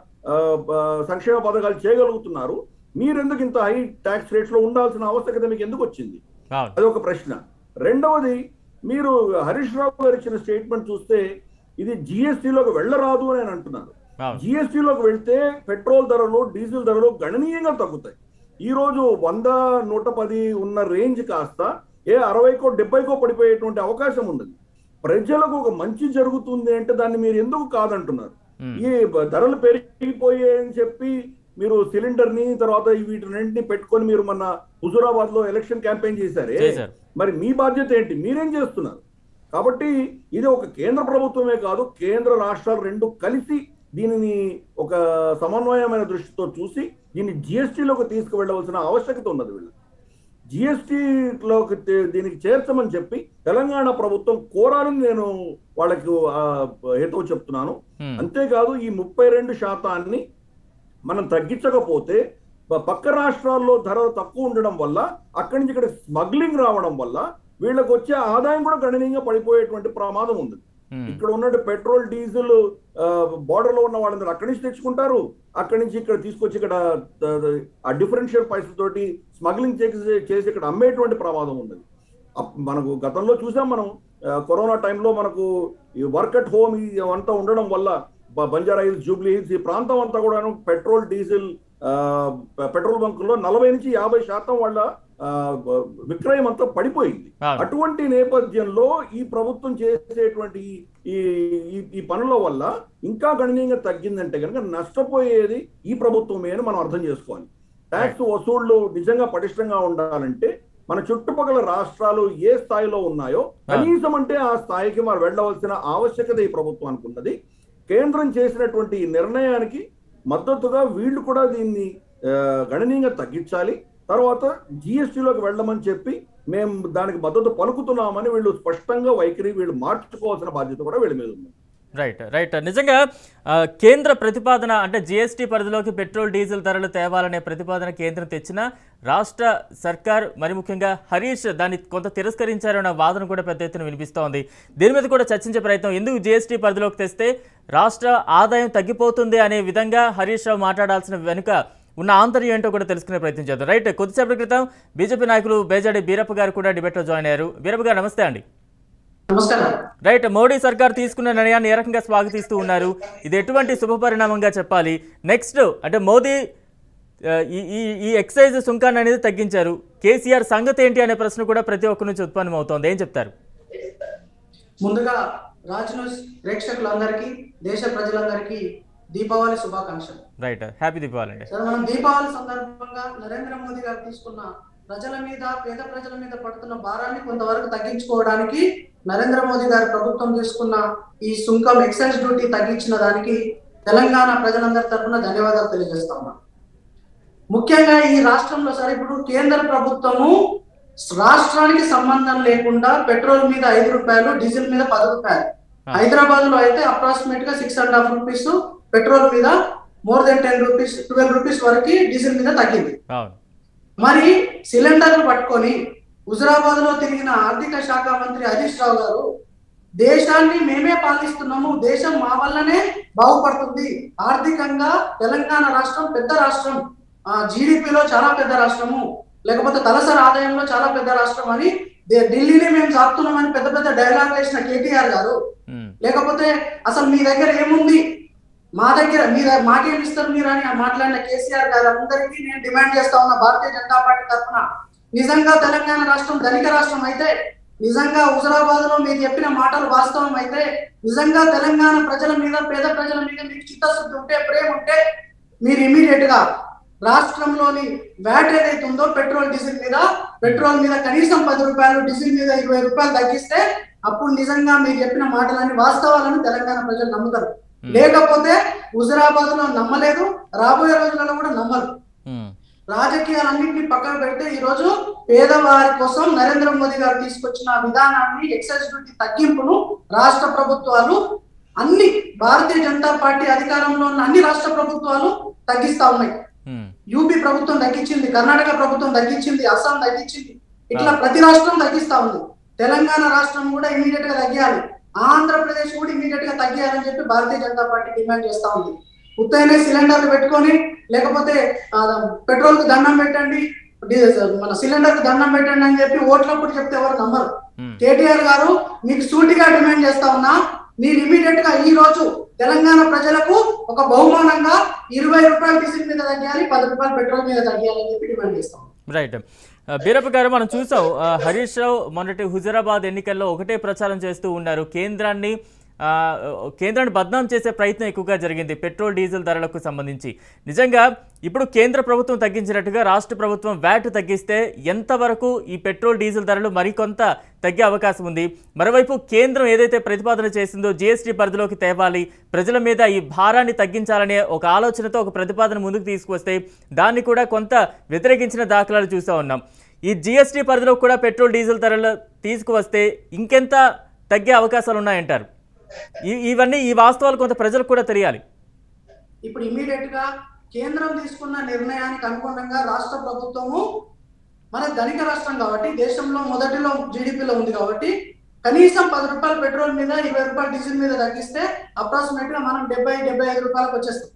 సంక్షేమ పథకాలు చేయగలుగుతున్నారు, మీరెందుకు ఇంత హై ట్యాక్స్ రేట్స్ లో ఉండాల్సిన ఆవశ్యకత మీకు ఎందుకు వచ్చింది? అది ఒక ప్రశ్న. రెండవది, మీరు హరీష్ రావు గారు ఇచ్చిన స్టేట్మెంట్ చూస్తే ఇది జిఎస్టీలోకి వెళ్ళరాదు అని అంటున్నారు. జిఎస్టీలోకి వెళ్తే పెట్రోల్ ధరలు, డీజిల్ ధరలు గణనీయంగా తగ్గుతాయి. ఈ రోజు వంద నూట పది ఉన్న రేంజ్ కాస్త ఏ అరవైకో డెబ్బైకో పడిపోయేటువంటి అవకాశం ఉన్నది. ప్రజలకు ఒక మంచి జరుగుతుంది అంటే దాన్ని మీరు ఎందుకు కాదంటున్నారు? ఈ ధరలు పెరిగిపోయాయని చెప్పి మీరు సిలిండర్ ని తర్వాత వీటిని పెట్టుకొని మీరు మన హుజూరాబాద్ లో ఎలక్షన్ క్యాంపెయిన్ చేశారే, మరి మీ బాధ్యత ఏంటి? మీరేం చేస్తున్నారు? కాబట్టి ఇది ఒక కేంద్ర ప్రభుత్వమే కాదు, కేంద్ర రాష్ట్రాలు రెండు కలిసి దీనిని ఒక సమన్వయమైన దృష్టితో చూసి దీన్ని జిఎస్టీలోకి తీసుకువెళ్ళవలసిన ఆవశ్యకత ఉన్నది. వీళ్ళు జిఎస్టీలోకి దీనికి చేర్చమని చెప్పి తెలంగాణ ప్రభుత్వం కోరాలని నేను వాళ్ళకి హేతువు చెప్తున్నాను. అంతేకాదు, ఈ ముప్పై రెండు శాతాన్ని మనం తగ్గించకపోతే పక్క రాష్ట్రాల్లో ధర తక్కువ ఉండడం వల్ల అక్కడి నుంచి ఇక్కడ స్మగ్లింగ్ రావడం వల్ల వీళ్ళకి వచ్చే ఆదాయం కూడా గణనీయంగా పడిపోయేటువంటి ప్రమాదం ఉంది. ఇక్కడ ఉన్నట్టు పెట్రోల్, డీజిల్ బార్డర్ లో ఉన్న వాళ్ళందరూ అక్కడి నుంచి తెచ్చుకుంటారు, అక్కడి నుంచి ఇక్కడ తీసుకొచ్చి ఇక్కడ ఆ డిఫరెన్షియల్ ప్రైస్ తోటి స్మగ్లింగ్ చేసి చేసి ఇక్కడ అమ్మేటువంటి ప్రమాదం ఉన్నది. మనకు గతంలో చూసాం మనం, కరోనా టైంలో మనకు ఈ వర్క్ అట్ హోమ్ అంతా ఉండడం వల్ల బంజారా హిల్స్, జూబ్లీ హిల్స్ ఈ ప్రాంతం అంతా కూడా పెట్రోల్, డీజిల్ పెట్రోల్ బంకుల్లో నలభై నుంచి యాభై శాతం వాళ్ళ విక్రయం అంతా పడిపోయింది. అటువంటి నేపథ్యంలో ఈ ప్రభుత్వం చేసేటువంటి ఈ ఈ పనుల వల్ల ఇంకా గణనీయంగా తగ్గిందంటే కనుక నష్టపోయేది ఈ ప్రభుత్వమే అని మనం అర్థం చేసుకోవాలి. ట్యాక్స్ వసూళ్లు నిజంగా పటిష్టంగా ఉండాలంటే మన చుట్టుపక్కల రాష్ట్రాలు ఏ స్థాయిలో ఉన్నాయో కనీసం అంటే ఆ స్థాయికి మనం వెళ్ళవలసిన ఆవశ్యకత ఈ ప్రభుత్వానికి ఉన్నది. కేంద్రం చేసినటువంటి ఈ నిర్ణయానికి మద్దతుగా వీళ్ళు కూడా దీన్ని గణనీయంగా తగ్గించాలి. తర్వాత జిఎస్టీలోకి వెళ్ళమని చెప్పి మేము దానికి మద్దతు పలుకుతున్నామని వీళ్ళు స్పష్టంగా వైఖరి వీళ్ళు మార్చుకోవాల్సిన బాధ్యత కూడా వీళ్ళ మీద ఉంది. రైట్ రైట్ నిజంగా కేంద్ర ప్రతిపాదన అంటే జిఎస్టీ పరిధిలోకి పెట్రోల్ డీజిల్ ధరలు తేవాలనే ప్రతిపాదన కేంద్రం తెచ్చిన రాష్ట్ర సర్కార్ మరి ముఖ్యంగా హరీష్ దాన్ని కొంత తిరస్కరించారన్న వాదన కూడా పెద్ద ఎత్తున వినిపిస్తోంది. దీని మీద కూడా చర్చించే ప్రయత్నం, ఎందుకు జిఎస్టీ పరిధిలోకి తెస్తే రాష్ట్ర ఆదాయం తగ్గిపోతుంది అనే విధంగా హరీష్ రావు మాట్లాడాల్సిన వెనుక ఉన్న ఆంతర్యం ఏంటో కూడా తెలుసుకునే ప్రయత్నం చేద్దాం. రైట్, కొద్దిసేపటి క్రితం బీజేపీ నాయకులు బేజాడి బీరప్ప గారు కూడా డిబేట్లో జాయిన్ అయ్యారు. బీరప్ప గారు నమస్తే అండి. నమస్కారం. రైట్, మోడీ సర్కార్ తీసుకున్న నిర్ణయాన్ని ఏ రకంగా స్వాగతిస్తూ ఉన్నారు? ఇది ఎటువంటి శుభపరిణామంగా చెప్పాలి? నెక్స్ట్ అంటే మోదీ ఈ ఈ ఎక్సైజ్ సుంకాన్ని అనేది తగ్గించారు, కేసీఆర్ సంగతి ఏంటి అనే ప్రశ్న కూడా ప్రతి ఒక్కరి నుంచి ఉత్పన్నం అవుతోంది. ఏం చెప్తారు? ముందుగా రాజ్ న్యూస్ ప్రేక్షకులందరికీ, దేశ ప్రజలందరికీ దీపావళి శుభాకాంక్షలు. రైట్, హ్యాపీ దీపావళి అండి. సార్, మనం దీపావళి సందర్భంగా నరేంద్ర మోదీ గారు తీసుకున్న ప్రజల మీద, పేద ప్రజల మీద పడుతున్న భారాన్ని కొంతవరకు తగ్గించుకోవడానికి నరేంద్ర మోదీ గారి ప్రభుత్వం తీసుకున్న ఈ సుంకం ఎక్సైజ్ డ్యూటీ తగ్గించిన దానికి తెలంగాణ ప్రజలందరి తరఫున ధన్యవాదాలు తెలియజేస్తా ఉన్నాం. ముఖ్యంగా ఈ రాష్ట్రంలో సార్ ఇప్పుడు కేంద్ర ప్రభుత్వము రాష్ట్రానికి సంబంధం లేకుండా పెట్రోల్ మీద ఐదు రూపాయలు, డీజిల్ మీద పది రూపాయలు. హైదరాబాద్ లో అయితే అప్రాక్సిమేట్ గా six and half rupees petrol మీద, more than ten rupees twelve rupees వరకు డీజిల్ మీద తగ్గింది. మరి సిలిండర్లు పట్టుకొని హుజరాబాద్ లో తిరిగిన ఆర్థిక శాఖ మంత్రి హరీష్ రావు గారు దేశాన్ని మేమే పాలిస్తున్నాము, దేశం మా వల్లనే బాగుపడుతుంది, ఆర్థికంగా తెలంగాణ రాష్ట్రం పెద్ద రాష్ట్రం, ఆ జీడిపిలో చాలా పెద్ద రాష్ట్రము, లేకపోతే తలసరి ఆదాయంలో చాలా పెద్ద రాష్ట్రం అని ఢిల్లీని మేము సాగుతున్నామని పెద్ద పెద్ద డైలాగ్ వేసిన కేటీఆర్ గారు, లేకపోతే అసలు మీ దగ్గర ఏముంది, మా దగ్గర మీ మాకేమి ఇస్తారు మీరు అని మాట్లాడిన కేసీఆర్ గారు అందరికీ నేను డిమాండ్ చేస్తా ఉన్నా భారతీయ జనతా పార్టీ తరఫున, నిజంగా తెలంగాణ రాష్ట్రం ధనిక రాష్ట్రం అయితే, నిజంగా హుజరాబాద్ లో మీరు చెప్పిన మాటలు వాస్తవం అయితే, నిజంగా తెలంగాణ ప్రజల మీద, పేద ప్రజల మీద మీకు చిత్తశుద్ధి ఉంటే, ప్రేమ ఉంటే, మీరు ఇమీడియట్ గా రాష్ట్రంలోని వ్యాట్ ఏదైతే ఉందో పెట్రోల్ డీజిల్ మీద, పెట్రోల్ మీద కనీసం పది రూపాయలు, డీజిల్ మీద ఇరవై రూపాయలు తగ్గిస్తే అప్పుడు నిజంగా మీరు చెప్పిన మాటలన్నీ వాస్తవాలను తెలంగాణ ప్రజలు నమ్ముతారు. లేకపోతే హుజరాబాద్ లో నమ్మలేదు, రాబోయే రోజులలో కూడా నమ్మరు. రాజకీయాలన్నింటినీ పక్కన పెడితే ఈ రోజు పేదవారి కోసం నరేంద్ర మోదీ గారు తీసుకొచ్చిన విధానాన్ని, ఎక్సైజ్ డ్యూటీ తగ్గింపును రాష్ట్ర ప్రభుత్వాలు అన్ని, భారతీయ జనతా పార్టీ అధికారంలో ఉన్న అన్ని రాష్ట్ర ప్రభుత్వాలు తగ్గిస్తా ఉన్నాయి. యూపీ ప్రభుత్వం తగ్గించింది, కర్ణాటక ప్రభుత్వం తగ్గించింది, అస్సాం తగ్గించింది, ఇట్లా ప్రతి రాష్ట్రం తగ్గిస్తా ఉంది. తెలంగాణ రాష్ట్రం కూడా ఇమీడియట్ గా తగ్గాలి, ఆంధ్రప్రదేశ్ కూడా ఇమీడియట్ గా తగ్గాలని చెప్పి భారతీయ జనతా పార్టీ డిమాండ్ చేస్తా ఉంది. ఉత్తైన సిలిండర్లు పెట్టుకొని, లేకపోతే పెట్రోల్ కు దండం పెట్టండి, మన సిలిండర్ కు దండం పెట్టండి అని చెప్పి ఓట్లప్పుడు చెప్తే ఎవరు నమ్మరు. కేటీఆర్ గారు మీకు సూటిగా డిమాండ్ చేస్తా ఉన్నా, మీరు ఇమీడియట్ గా ఈ రోజు తెలంగాణ ప్రజలకు ఒక బహుమానంగా ఇరవై రూపాయలు డీజిల్ మీద తగ్గాలి, పది రూపాయలు పెట్రోల్ మీద తగ్గాలని చెప్పి డిమాండ్ చేస్తాం. రైట్, బీరప్ప గారు, మనం చూసాం హరీష్ రావు మొన్నటి హుజరాబాద్ ఎన్నికల్లో ఒకటే ప్రచారం చేస్తూ ఉన్నారు, కేంద్రాన్ని కేంద్రాన్ని బద్నాం చేసే ప్రయత్నం ఎక్కువగా జరిగింది పెట్రోల్ డీజిల్ ధరలకు సంబంధించి. నిజంగా ఇప్పుడు కేంద్ర ప్రభుత్వం తగ్గించినట్టుగా రాష్ట్ర ప్రభుత్వం వ్యాట్ తగ్గిస్తే ఎంతవరకు ఈ పెట్రోల్ డీజిల్ ధరలు మరికొంత తగ్గే అవకాశం ఉంది? మరోవైపు కేంద్రం ఏదైతే ప్రతిపాదన చేసిందో జిఎస్టీ పరిధిలోకి తేవాలి, ప్రజల మీద ఈ భారాన్ని తగ్గించాలనే ఒక ఆలోచనతో ఒక ప్రతిపాదన ముందుకు తీసుకొస్తే దాన్ని కూడా కొంత వ్యతిరేకించిన దాఖలాలు చూస్తూ ఉన్నాం. ఈ జిఎస్టీ పరిధిలో కూడా పెట్రోల్ డీజిల్ ధరలు తీసుకువస్తే ఇంకెంత తగ్గే అవకాశాలు ఉన్నాయంటారు? ఇవన్నీ ఈ వాస్తవాలు కొంత ప్రజలకు కూడా తెలియాలి. ఇప్పుడు ఇమీడియట్ గా కేంద్రం తీసుకున్న నిర్ణయానికి అనుగుణంగా రాష్ట్ర ప్రభుత్వము, మన ధనిక రాష్ట్రం కాబట్టి దేశంలో మొదటిలో జీడిపిలో ఉంది కాబట్టి కనీసం పది రూపాయల పెట్రోల్ మీద, ఇరవై రూపాయల డీజిల్ మీద తగ్గిస్తే అప్రాక్సిమేట్ గా మనం డెబ్బై డెబ్బై ఐదు రూపాయలకు వచ్చేస్తాం.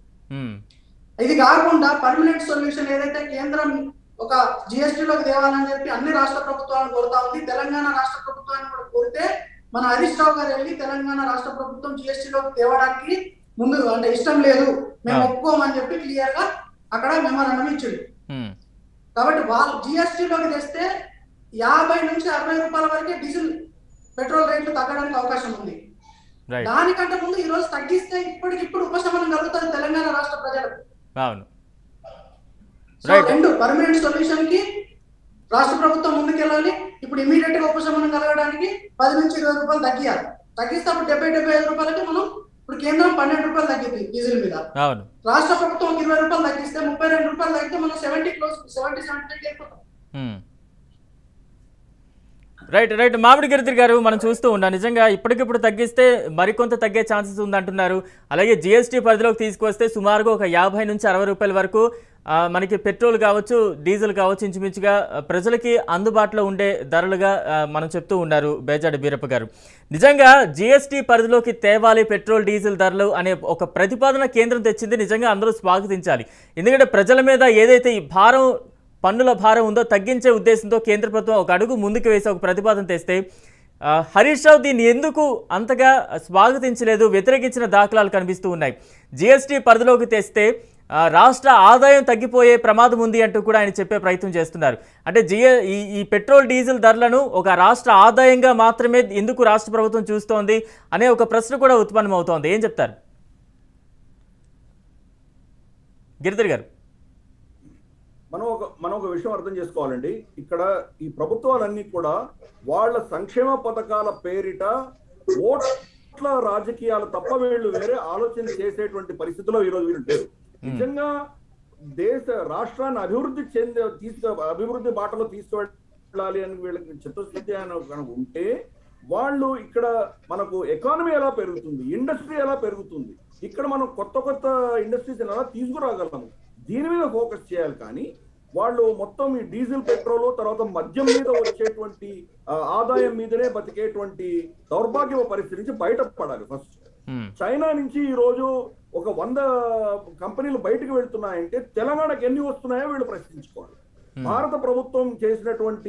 ఇది కాకుండా పర్మనెంట్ సొల్యూషన్ ఏదైతే కేంద్రం ఒక జిఎస్టీలోకి తేవాలని చెప్పి అన్ని రాష్ట్ర ప్రభుత్వాలను కోరుతా ఉంది, తెలంగాణ రాష్ట్ర ప్రభుత్వాన్ని కూడా కోరితే మన హరీష్ రావు గారు వెళ్ళి తెలంగాణ రాష్ట్ర ప్రభుత్వం జిఎస్టీలోకి తేవడానికి ముందు అంటే ఇష్టం లేదు, మేము ఒప్పుకోమని చెప్పి క్లియర్ గా అక్కడ మెమోరాండం ఇచ్చిండు. కాబట్టి వాళ్ళు జిఎస్టీలోకి తెస్తే యాభై నుంచి అరవై రూపాయల వరకే డీజిల్ పెట్రోల్ రేట్లు తగ్గడానికి అవకాశం ఉంది. దానికంటే ముందు ఈ రోజు తగ్గిస్తే ఇప్పటికిప్పుడు ఉపశమనం కలుగుతుంది తెలంగాణ రాష్ట్ర ప్రజలకు. రెండు పర్మనెంట్ సొల్యూషన్ కి రాష్ట్ర ప్రభుత్వం ముందుకెళ్ళాలి. ఇప్పుడు ఇమీడియట్ గా ఉపశమనం కలగడానికి పది నుంచి ఇరవై రూపాయలు తగ్గియాలి. తగ్గిస్తే అప్పుడు డెబ్బై డెబ్బై ఐదు రూపాయలకి మనం ఇప్పుడు కేంద్రం పన్నెండు రూపాయలు తగ్గింది డీజిల్ మీద, రాష్ట్ర ప్రభుత్వం ఇరవై రూపాయలు తగ్గిస్తే ముప్పై రెండు రూపాయలు తగ్గితే మనం సెవెంటీ క్లోజ్ సెవెంటీ సెవెంటీ అయిపోతాం. రైట్ రైట్ మామిడి గిరిధర్ గారు, మనం చూస్తూ ఉన్నాం నిజంగా ఇప్పటికిప్పుడు తగ్గిస్తే మరికొంత తగ్గే ఛాన్సెస్ ఉందంటున్నారు. అలాగే జిఎస్టీ పరిధిలోకి తీసుకొస్తే సుమారుగా ఒక యాభై నుంచి అరవై రూపాయల వరకు మనకి పెట్రోల్ కావచ్చు డీజిల్ కావచ్చు ఇంచుమించుగా ప్రజలకి అందుబాటులో ఉండే ధరలుగా మనం చెప్తూ ఉన్నారు బేజాడి బీరప్ప గారు. నిజంగా జిఎస్టీ పరిధిలోకి తేవాలి పెట్రోల్ డీజిల్ ధరలు అనే ఒక ప్రతిపాదన కేంద్రం తెచ్చింది, నిజంగా అందరూ స్వాగతించాలి. ఎందుకంటే ప్రజల మీద ఏదైతే ఈ భారం పన్నుల భారం ఉందో తగ్గించే ఉద్దేశంతో కేంద్ర ప్రభుత్వం ఒక అడుగు ముందుకు వేసి ఒక ప్రతిపాదన తెస్తే హరీష్ రావు దీన్ని ఎందుకు అంతగా స్వాగతించలేదు, వ్యతిరేకించిన దాఖలాలు కనిపిస్తూ ఉన్నాయి. జిఎస్టీ పరిధిలోకి తెస్తే రాష్ట్ర ఆదాయం తగ్గిపోయే ప్రమాదం ఉంది అంటూ కూడా ఆయన చెప్పే ప్రయత్నం చేస్తున్నారు. అంటే జిఎ ఈ ఈ పెట్రోల్ డీజిల్ ధరలను ఒక రాష్ట్ర ఆదాయంగా మాత్రమే ఎందుకు రాష్ట్ర ప్రభుత్వం చూస్తోంది అనే ఒక ప్రశ్న కూడా ఉత్పన్నమవుతోంది. ఏం చెప్తారు గిరిధర్ గారు? మనం ఒక మనం ఒక విషయం అర్థం చేసుకోవాలండి. ఇక్కడ ఈ ప్రభుత్వాలన్నీ కూడా వాళ్ళ సంక్షేమ పథకాల పేరిట ఓట్ల రాజకీయాలు తప్ప వీళ్ళు వేరే ఆలోచన చేసేటువంటి పరిస్థితిలో ఈరోజు వీళ్ళు లేరు. నిజంగా దేశ రాష్ట్రాన్ని అభివృద్ధి చెందే తీసుకు అభివృద్ధి బాటలో తీసుకువెళ్ళాలి అని వీళ్ళకి చిత్తశుద్ధి అని ఉంటే వాళ్ళు ఇక్కడ మనకు ఎకానమీ ఎలా పెరుగుతుంది, ఇండస్ట్రీ ఎలా పెరుగుతుంది, ఇక్కడ మనం కొత్త కొత్త ఇండస్ట్రీస్ ఎలా తీసుకురాగలము, దీని మీద ఫోకస్ చేయాలి. కానీ వాళ్ళు మొత్తం ఈ డీజిల్ పెట్రోల్ తర్వాత మద్యం మీద వచ్చేటువంటి ఆదాయం మీదనే బతికేటువంటి దౌర్భాగ్య పరిస్థితి నుంచి బయటపడాలి. ఫస్ట్ చైనా నుంచి ఈ రోజు ఒక వంద కంపెనీలు బయటకు వెళ్తున్నాయంటే తెలంగాణకు ఎన్ని వస్తున్నాయో వీళ్ళు ప్రశ్నించుకోవాలి. భారత ప్రభుత్వం చేసినటువంటి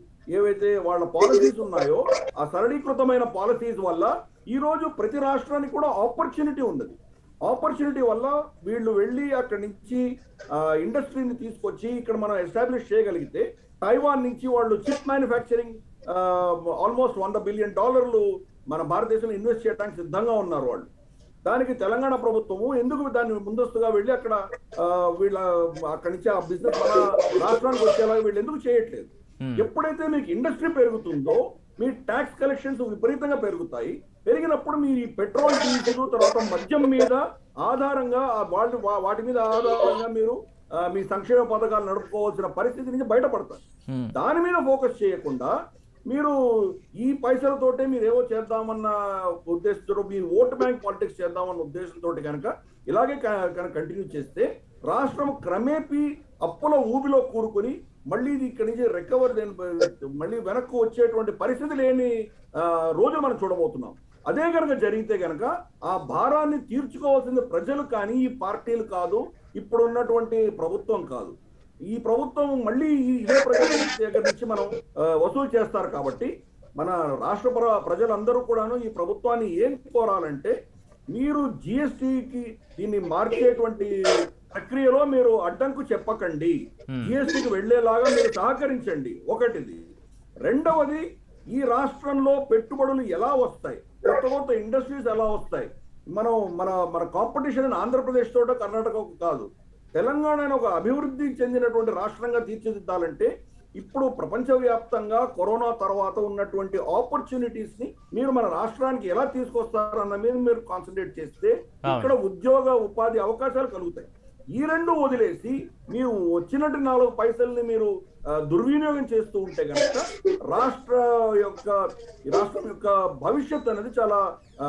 ఏవైతే వాళ్ళ పాలసీస్ ఉన్నాయో ఆ సరళీకృతమైన పాలసీస్ వల్ల ఈ రోజు ప్రతి రాష్ట్రానికి కూడా ఆపర్చునిటీ ఉన్నది. ఆపర్చునిటీ వల్ల వీళ్ళు వెళ్ళి అక్కడి నుంచి ఇండస్ట్రీని తీసుకొచ్చి ఇక్కడ మనం ఎస్టాబ్లిష్ చేయగలిగితే తైవాన్ నుంచి వాళ్ళు చిప్ మ్యానుఫ్యాక్చరింగ్ ఆల్మోస్ట్ వంద బిలియన్ డాలర్లు మన భారతదేశంలో ఇన్వెస్ట్ చేయడానికి సిద్ధంగా ఉన్నారు వాళ్ళు. దానికి తెలంగాణ ప్రభుత్వము ఎందుకు దాన్ని ముందస్తుగా వెళ్ళి అక్కడ వీళ్ళ అక్కడి నుంచి ఆ బిజినెస్ మన రాష్ట్రానికి వచ్చేలాగా వీళ్ళు ఎందుకు చేయట్లేదు? ఎప్పుడైతే మీకు ఇండస్ట్రీ పెరుగుతుందో మీ ట్యాక్స్ కలెక్షన్స్ విపరీతంగా పెరుగుతాయి. పెరిగినప్పుడు మీ పెట్రోల్ డీజిల్ తర్వాత మద్యం మీద ఆధారంగా వాళ్ళు వాటి మీద ఆధారంగా మీరు మీ సంక్షేమ పథకాలు నడుపుకోవాల్సిన పరిస్థితి నుంచి బయటపడతారు. దాని మీద ఫోకస్ చేయకుండా మీరు ఈ పైసలతోటే మీరు ఏవో చేద్దామన్న ఉద్దేశంతో మీరు ఓట్ బ్యాంక్ పాలిటిక్స్ చేద్దామన్న ఉద్దేశంతో కనుక ఇలాగే కనుక కంటిన్యూ చేస్తే రాష్ట్రం క్రమేపీ అప్పుల ఊబిలో కూరుకుని మళ్ళీ ఇది ఇక్కడి నుంచి రికవర్ మళ్ళీ వెనక్కు వచ్చేటువంటి పరిస్థితి లేని రోజులు మనం చూడబోతున్నాం. అదే కనుక జరిగితే కనుక ఆ భారాన్ని తీర్చుకోవాల్సింది ప్రజలు కానీ ఈ పార్టీలు కాదు, ఇప్పుడు ఉన్నటువంటి ప్రభుత్వం కాదు. ఈ ప్రభుత్వం మళ్ళీ ఇదే ప్రజల దగ్గర నుంచి మనం వసూలు చేస్తారు. కాబట్టి మన రాష్ట్ర ప్రజలందరూ కూడాను ఈ ప్రభుత్వాన్ని ఏం కోరాలంటే మీరు జిఎస్టీకి దీన్ని మార్చేటువంటి ప్రక్రియలో మీరు అడ్డంకు చెప్పకండి, జిఎస్టీకి వెళ్లేలాగా మీరు సహకరించండి. ఒకటిది. రెండవది, ఈ రాష్ట్రంలో పెట్టుబడులు ఎలా వస్తాయి, కొత్త కొత్త ఇండస్ట్రీస్ ఎలా వస్తాయి. మనం మన మన కాంపిటీషన్ ఆంధ్రప్రదేశ్ తోట కర్ణాటక కాదు, తెలంగాణను ఒక అభివృద్ధి చెందినటువంటి రాష్ట్రంగా తీర్చిదిద్దాలంటే ఇప్పుడు ప్రపంచవ్యాప్తంగా కరోనా తర్వాత ఉన్నటువంటి ఆపర్చునిటీస్ ని మీరు మన రాష్ట్రానికి ఎలా తీసుకొస్తారన్న మీద మీరు కాన్సన్ట్రేట్ చేస్తే ఇక్కడ ఉద్యోగ ఉపాధి అవకాశాలు కలుగుతాయి. ఈ రెండు వదిలేసి మీరు వచ్చినట్టు నాలుగు పైసల్ని మీరు దుర్వినియోగం చేస్తూ ఉంటే కనుక రాష్ట్ర యొక్క రాష్ట్రం యొక్క భవిష్యత్ అనేది చాలా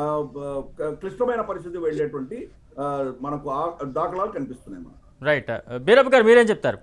క్లిష్టమైన పరిస్థితి వెళ్ళేటువంటి మనకు దాఖలాలు కనిపిస్తున్నాయి. రైట్, బీరప్ప గారు మీరేం చెప్తారు?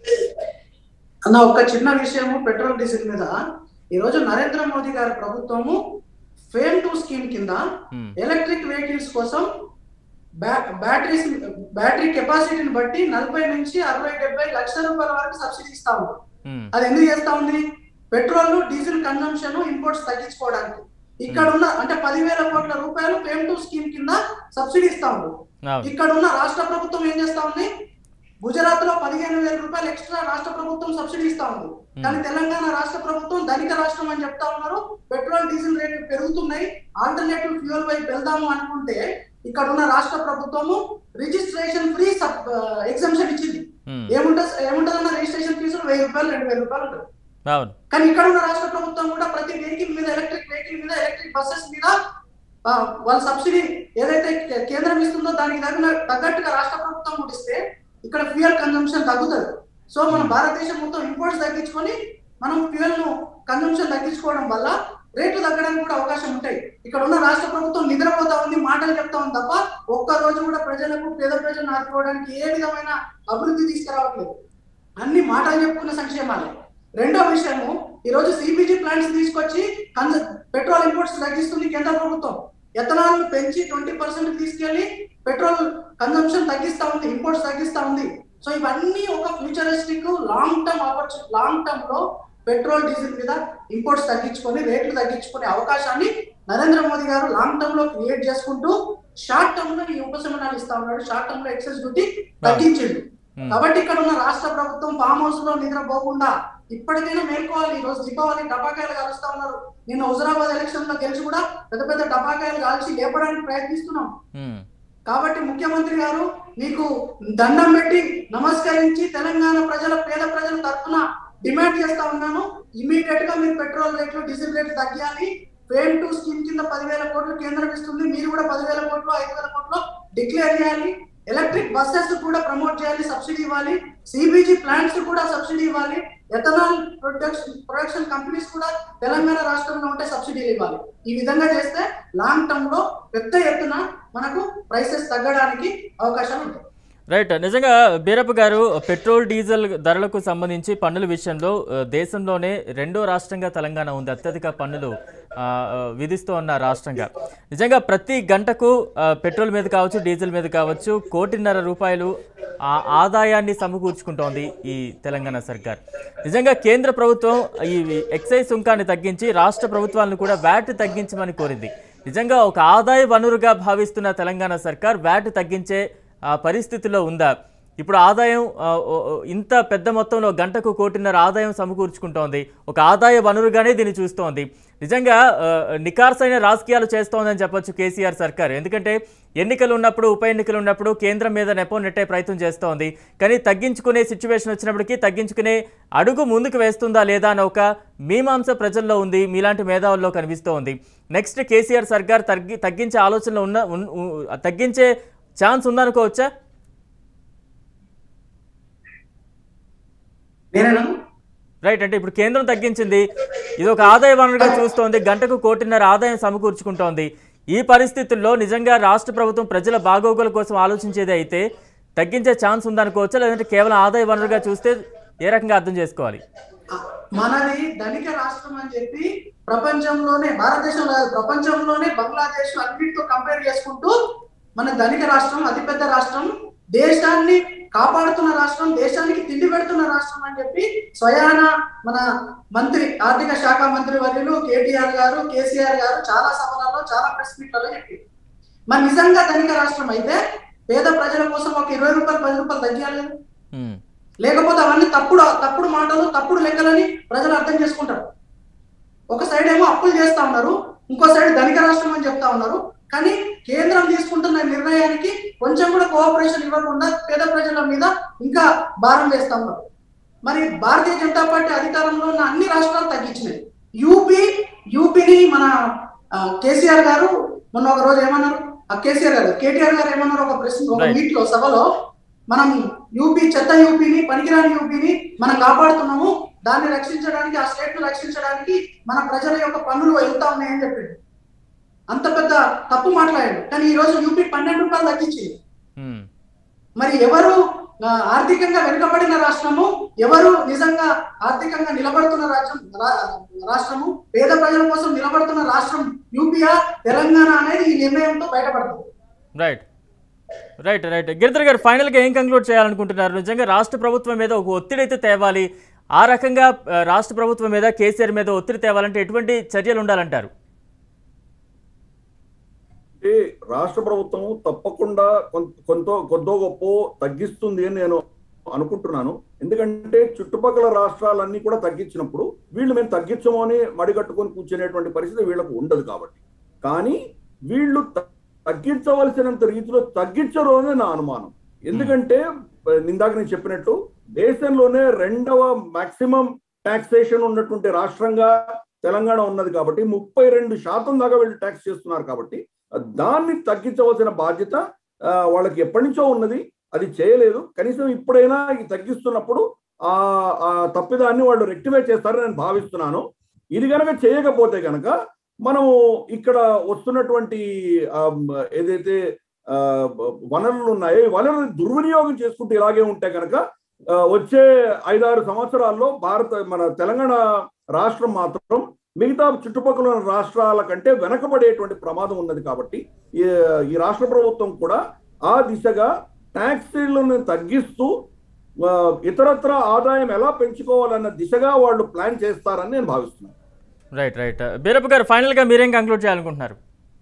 అన్న ఒక చిన్న విషయము పెట్రోల్ డీజిల్ మీద ఈ రోజు నరేంద్ర మోదీ గారి ప్రభుత్వము ఫేమ్ టూ స్కీమ్ కింద ఎలక్ట్రిక్ వెహికల్స్ కోసం బ్యాటరీస్ బ్యాటరీ కెపాసిటీని బట్టి నలభై నుంచి అరవై డెబ్బై లక్షల రూపాయల వరకు సబ్సిడీ ఇస్తా ఉంది. అది ఎందుకు చేస్తా ఉంది? పెట్రోల్ డీజిల్ కన్సంప్షన్ ఇంపోర్ట్స్ తగ్గించుకోవడానికి. ఇక్కడ ఉన్న అంటే పదివేల కోట్ల రూపాయలు ఫేమ్ టూ స్కీమ్ కింద సబ్సిడీ ఇస్తా ఉంది. ఇక్కడ ఉన్న రాష్ట్ర ప్రభుత్వం ఏం చేస్తా ఉంది? గుజరాత్ లో పదిహేను వేల రూపాయలు ఎక్స్ట్రా రాష్ట్ర ప్రభుత్వం సబ్సిడీ ఇస్తా ఉంది. కానీ తెలంగాణ రాష్ట్ర ప్రభుత్వం ధనిక రాష్ట్రం అని చెప్తా ఉన్నారు. పెట్రోల్ డీజిల్ రేట్లు పెరుగుతున్నాయి, ఆల్టర్నేటివ్ ఫ్యూయల్ వైపు వెళ్దాము అనుకుంటే ఇక్కడ ఉన్న రాష్ట్ర ప్రభుత్వము రిజిస్ట్రేషన్ ఫ్రీ ఎగ్జంప్షన్ ఇచ్చింది. ఏముంటుంది ఏముంటుందన్న రిజిస్ట్రేషన్ ఫీజు వెయ్యి రూపాయలు రెండు వేల రూపాయలు ఉంటుంది. కానీ ఇక్కడ ఉన్న రాష్ట్ర ప్రభుత్వం కూడా ప్రతి వెహికల్ మీద ఎలక్ట్రిక్ వెహికల్ మీద ఎలక్ట్రిక్ బస్సెస్ మీద వాళ్ళ సబ్సిడీ ఏదైతే కేంద్రం ఇస్తుందో దానికి తగిన తగ్గట్టుగా రాష్ట్ర ప్రభుత్వం కూడా ఇస్తే ఇక్కడ ఫ్యూయల్ కన్జంప్షన్ తగ్గుతుంది. సో మన భారతదేశం మొత్తం ఇంపోర్ట్స్ తగ్గించుకొని మనం ఫ్యూయల్ ను కన్జంప్షన్ తగ్గించుకోవడం వల్ల రేట్లు తగ్గడానికి కూడా అవకాశం ఉంటాయి. ఇక్కడ ఉన్న రాష్ట్ర ప్రభుత్వం నిద్రపోతా ఉంది, మాటలు చెప్తా ఉంది తప్ప ఒక్క రోజు కూడా ప్రజలకు పేద ప్రజలను ఆదుకోవడానికి ఏ విధమైన అభివృద్ధి తీసుకురావట్లేదు. అన్ని మాటలు చెప్పుకున్న సంక్షేమాలే. రెండో విషయము, ఈ రోజు సిబిజీ ప్లాంట్స్ తీసుకొచ్చి పెట్రోల్ ఇంపోర్ట్స్ తగ్గిస్తుంది కేంద్ర ప్రభుత్వం. ఎథనాల్ పెంచి ట్వంటీ పర్సెంట్ తీసుకెళ్లి పెట్రోల్ కన్జంప్షన్ తగ్గిస్తా ఉంది, ఇంపోర్ట్స్ తగ్గిస్తా ఉంది. సో ఇవన్నీ ఒక futuristic long term opportunity, long term లో పెట్రోల్ డీజిల్ మీద ఇంపోర్ట్స్ తగ్గించుకొని రేట్లు తగ్గించుకునే అవకాశాన్ని నరేంద్ర మోదీ గారు లాంగ్ టర్మ్ లో క్రియేట్ చేసుకుంటూ షార్ట్ టర్మ్ లో ఈ ఉపశమనాలు ఇస్తా ఉన్నాడు. షార్ట్ టర్మ్ లో ఎక్సెస్ డ్యూటీ తగ్గించిండు. కాబట్టి ఇక్కడ ఉన్న రాష్ట్ర ప్రభుత్వం ఫామ్ హౌస్ లో నిద్రపోకుండా ఇప్పటికైనా మేల్కోవాలి. ఈ రోజు దీపావళి టపాకాయలు కాలుస్తా ఉన్నారు. నిన్న హుజరాబాద్ ఎలక్షన్ లో గెలిచి కూడా పెద్ద పెద్ద టపాకాయలు కాల్చి లేపడానికి ప్రయత్నిస్తున్నాం. కాబట్టి ముఖ్యమంత్రి గారు మీకు దండం పెట్టి నమస్కరించి తెలంగాణ ప్రజల పేద ప్రజల తరఫున డిమాండ్ చేస్తా ఉన్నాను, ఇమీడియట్ గా మీరు పెట్రోల్ రేట్లు డీజిల్ రేట్లు తగ్గాలి. ఫేమ్ టూ స్కీమ్ కింద పదివేల కోట్లు కేంద్రం ఇస్తుంది, మీరు కూడా పదివేల కోట్లు ఐదు వేల కోట్లు డిక్లేర్ చేయాలి. ఎలక్ట్రిక్ బస్సెస్ కూడా ప్రమోట్ చేయాలి, సబ్సిడీ ఇవ్వాలి. సిబిజీ ప్లాంట్స్ కూడా సబ్సిడీ ఇవ్వాలి. ఎథనాల్ ప్రొడక్షన్ ప్రొడక్షన్ కంపెనీస్ కూడా తెలంగాణ రాష్ట్రంలో ఉంటే సబ్సిడీలు ఇవ్వాలి. ఈ విధంగా చేస్తే లాంగ్ టర్మ్ లో పెద్ద ఎత్తున మనకు ప్రైసెస్ తగ్గడానికి అవకాశాలు ఉంటాయి. రైట్. నిజంగా బీరప్ప గారు, పెట్రోల్ డీజిల్ ధరలకు సంబంధించి పన్నుల విషయంలో దేశంలోనే రెండో రాష్ట్రంగా తెలంగాణ ఉంది, అత్యధిక పన్నులు విధిస్తూ ఉన్న రాష్ట్రంగా. నిజంగా ప్రతి గంటకు పెట్రోల్ మీద కావచ్చు, డీజిల్ మీద కావచ్చు, కోటిన్నర రూపాయలు ఆదాయాన్ని సమకూర్చుకుంటోంది ఈ తెలంగాణ సర్కార్. నిజంగా కేంద్ర ప్రభుత్వం ఈ ఎక్సైజ్ సుంకాన్ని తగ్గించి రాష్ట్ర ప్రభుత్వాలను కూడా వ్యాట్ తగ్గించమని కోరింది. నిజంగా ఒక ఆదాయ వనరుగా భావిస్తున్న తెలంగాణ సర్కార్ వ్యాట్ తగ్గించే పరిస్థితిలో ఉందా? ఇప్పుడు ఆదాయం ఇంత పెద్ద మొత్తంలో గంటకు కోటిన్నర ఆదాయం సమకూర్చుకుంటోంది, ఒక ఆదాయ వనరుగానే దీన్ని చూస్తోంది. నిజంగా నికార్సైన రాజకీయాలు చేస్తోందని చెప్పొచ్చు కేసీఆర్ సర్కార్. ఎందుకంటే ఎన్నికలు ఉన్నప్పుడు, ఉప ఎన్నికలు ఉన్నప్పుడు కేంద్రం మీద నెపం నెట్టే ప్రయత్నం చేస్తోంది. కానీ తగ్గించుకునే సిచ్యువేషన్ వచ్చినప్పటికీ తగ్గించుకునే అడుగు ముందుకు వేస్తుందా లేదా అని ఒక మీమాంస ప్రజల్లో ఉంది, మీలాంటి మేధావుల్లో కనిపిస్తోంది. నెక్స్ట్ కేసీఆర్ సర్కార్ తగ్గి తగ్గించే ఆలోచనలో ఉన్న తగ్గించే ఛాన్స్ ఉందనుకోవచ్చా? రైట్. అంటే ఇప్పుడు కేంద్రం తగ్గించింది, ఇది ఒక ఆదాయ వనరుగా చూస్తోంది, గంటకు కోటిన్నర ఆదాయం సమకూర్చుకుంటోంది. ఈ పరిస్థితుల్లో నిజంగా రాష్ట్ర ప్రభుత్వం ప్రజల బాగోగుల కోసం ఆలోచించేది అయితే తగ్గించే ఛాన్స్ ఉందనుకోవచ్చా, లేదంటే కేవలం ఆదాయ వనరుగా చూస్తే ఏ రకంగా అర్థం చేసుకోవాలి? మనది ధనిక రాష్ట్రం అని చెప్పి ప్రపంచంలోనే, భారతదేశం కాదు ప్రపంచంలోనే బంగ్లాదేశ్ అన్నిటితో కంపేర్ చేసుకుంటూ మన ధనిక రాష్ట్రం, అతిపెద్ద రాష్ట్రం, దేశాన్ని కాపాడుతున్న రాష్ట్రం, దేశానికి తిండి పెడుతున్న రాష్ట్రం అని చెప్పి స్వయాన మన మంత్రి, ఆర్థిక శాఖ మంత్రి వర్యులు కేటీఆర్ గారు, కేసీఆర్ గారు చాలా సభలలో, చాలా ప్రెస్ మీట్లలో చెప్పి, మరి నిజంగా ధనిక రాష్ట్రం అయితే పేద ప్రజల కోసం ఒక ఇరవై రూపాయలు పది రూపాయలు తగ్గాలి. లేకపోతే అవన్నీ తప్పుడు తప్పుడు మాటలు, తప్పుడు లెక్కలని ప్రజలు అర్థం చేసుకుంటారు. ఒక సైడ్ ఏమో అప్పులు చేస్తా ఉన్నారు, ఇంకో సైడ్ ధనిక రాష్ట్రం అని చెప్తా ఉన్నారు. కానీ కేంద్రం తీసుకుంటున్న నిర్ణయానికి కొంచెం కూడా కోఆపరేషన్ ఇవ్వకుండా పేద ప్రజల మీద ఇంకా భారం వేస్తా ఉన్నారు. మరి భారతీయ జనతా పార్టీ అధికారంలో ఉన్న అన్ని రాష్ట్రాలు తగ్గించినాయి. యూపీ యూపీని మన కేసీఆర్ గారు మొన్న ఒక రోజు ఏమన్నారు, ఆ కేసీఆర్ గారు కేటీఆర్ గారు ఏమన్నారు ఒక ప్రశ్న, ఒక మీట్ లో సభలో, మనం యూపీ చెత్త యూపీని, పనికిరాని యూపీని మనం కాపాడుతున్నాము, దాన్ని రక్షించడానికి, ఆ స్టేట్ ను రక్షించడానికి మన ప్రజల యొక్క పన్నులు వెళ్తా ఉన్నాయని చెప్పింది. అంత పెద్ద తప్పు మాట్లాడాడు. కానీ ఈ రోజు యూపీ పన్నెండు రూపాయలు తగ్గించింది. మరి ఎవరు ఆర్థికంగా వెనుకబడిన రాష్ట్రము, ఎవరు నిజంగా ఆర్థికంగా నిలబడుతున్న రాష్ట్రం రాష్ట్రము పేద ప్రజల కోసం నిలబడుతున్న రాష్ట్రం యూపీయా తెలంగాణ అనేది ఈ నిర్ణయంతో బయటపడుతుంది. రైట్ రైట్ రైట్ గిరిధర్ గారు, ఫైనల్ గా ఏం కంక్లూడ్ చేయాలనుకుంటున్నారు? నిజంగా రాష్ట్ర ప్రభుత్వం మీద ఒక ఒత్తిడి అయితే తేవాలి, ఆ రకంగా రాష్ట్ర ప్రభుత్వం మీద, కేసీఆర్ మీద ఒత్తిడి తేవాలంటే ఎటువంటి చర్యలు ఉండాలంటారు? రాష్ట్ర ప్రభుత్వం తప్పకుండా కొంత కొద్దో గొప్ప తగ్గిస్తుంది అని నేను అనుకుంటున్నాను. ఎందుకంటే చుట్టుపక్కల రాష్ట్రాలన్నీ కూడా తగ్గించినప్పుడు వీళ్ళు మేము తగ్గించము అని మడిగట్టుకొని కూర్చునేటువంటి పరిస్థితి వీళ్ళకు ఉండదు. కాబట్టి కానీ వీళ్ళు తగ్గించవలసినంత రీతిలో తగ్గించరు అని నా అనుమానం. ఎందుకంటే ఇందాక నేను చెప్పినట్టు దేశంలోనే రెండవ మాక్సిమం టాక్సేషన్ ఉన్నటువంటి రాష్ట్రంగా తెలంగాణ ఉన్నది కాబట్టి ముప్పై రెండు శాతం దాకా వీళ్ళు ట్యాక్స్ చేస్తున్నారు కాబట్టి దాన్ని తగ్గించవలసిన బాధ్యత వాళ్ళకి ఎప్పటి నుంచో ఉన్నది. అది చేయలేదు. కనీసం ఇప్పుడైనా ఈ తగ్గిస్తున్నప్పుడు ఆ తప్పిదాన్ని వాళ్ళు రెక్టిఫై చేస్తారని నేను భావిస్తున్నాను. ఇది కనుక చేయకపోతే కనుక మనము ఇక్కడ వస్తున్నటువంటి ఏదైతే వనరులు ఉన్నాయో ఈ వనరులు దుర్వినియోగం చేసుకుంటూ ఇలాగే ఉంటే కనుక వచ్చే ఐదారు సంవత్సరాల్లో భారత మన తెలంగాణ రాష్ట్రం మాత్రం మిగతా చుట్టుపక్కల రాష్ట్రాల కంటే వెనకబడేటువంటి ప్రమాదం ఉన్నది. కాబట్టి ఈ రాష్ట్ర ప్రభుత్వం కూడా ఆ దిశగా ట్యాక్సీలను తగ్గిస్తూ ఇతరత్ర ఆదాయం ఎలా పెంచుకోవాలన్న దిశగా వాళ్ళు ప్లాన్ చేస్తారని నేను భావిస్తున్నాను. రైట్ రైట్ బీరప్ప గారు, ఫైనల్ గా మీరేం కంక్లూడ్ చేయాలనుకుంటున్నారు?